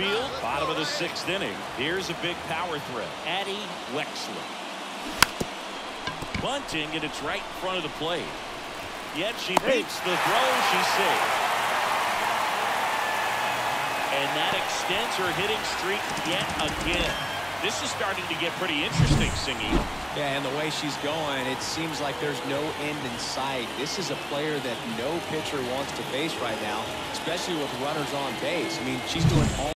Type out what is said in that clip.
field. Bottom of the 6th inning. Here's a big power threat. Addie Wexler. Bunting, and it's right in front of the plate. Yet she beats the throw. She's safe. And that extends her hitting streak yet again. This is starting to get pretty interesting, Singy. Yeah, and the way she's going, it seems like there's no end in sight. This is a player that no pitcher wants to face right now, especially with runners on base. I mean, she's doing all